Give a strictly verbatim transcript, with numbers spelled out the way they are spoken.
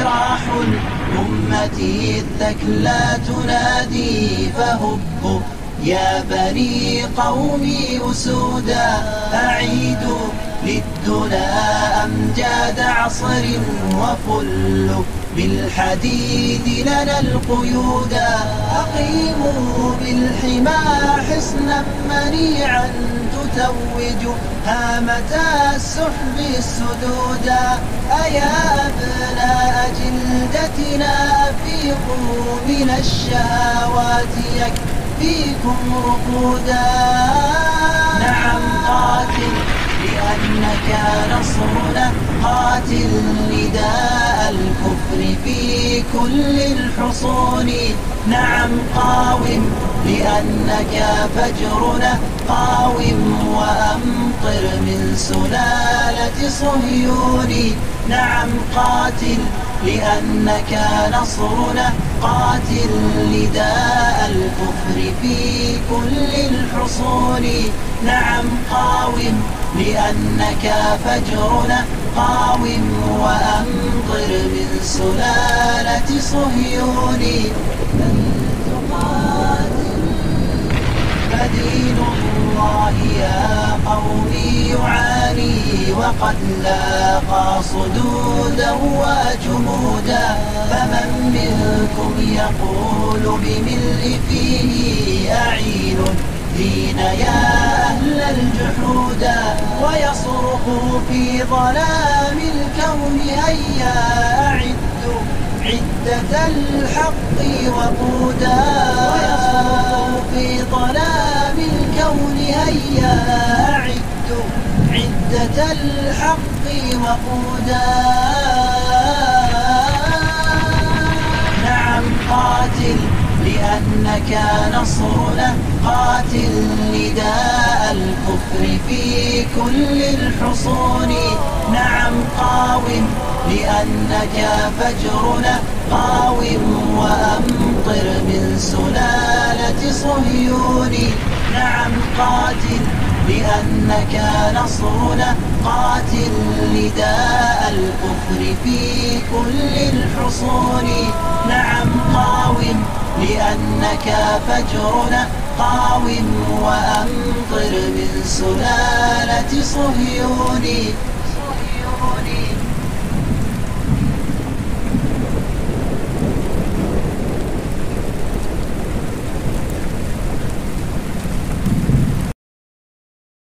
أفراح الأمة الثكلى تنادي فهبوا يا بني قومي أسودا أعيدوا للدنا أمجاد عصر وفلوا بالحديد لنا القيودا أقيموا بالحمى حصنا منيعا تتوج هامة السحب السدودا أيا أبناء جلدتنا أفيقوا من الشهوات يكفيكم رقودا نعم قاتل لأنك نصرنا قاتل نداء الكفر في كل الحصون نعم قاوم لأنك فجرنا قاوم وأمطر من سلالة صهيون نعم قاتل لأنك نصرنا قاتل نداء الكفر في كل الحصون نعم قاوم لأنك فجرنا قاوم وأمطر من سلالة صهيون فدين الله يا قومي يعاني وقد لاقى صدودا وجمودا فمن منكم يقول بملء فيه أعين دين يا أهل الجحودا ويصرخ في ظلام الكون هيا أعدوا عدة الحق وقودا ويصرخ في ظلام الكون هيا أعدوا عدة الحق وقودا نعم قاتل لأنك نصرنا قاتل نداء الكفر في كل الحصون نعم قاوم لأنك فجرنا قاوم وأمطر من سلالة صهيون نعم قاتل لأنك نصرنا قاتل نداء الكفر في كل الحصون نعم قاوم لأنك فجرنا قاوم وأمطر من سلالة صهيون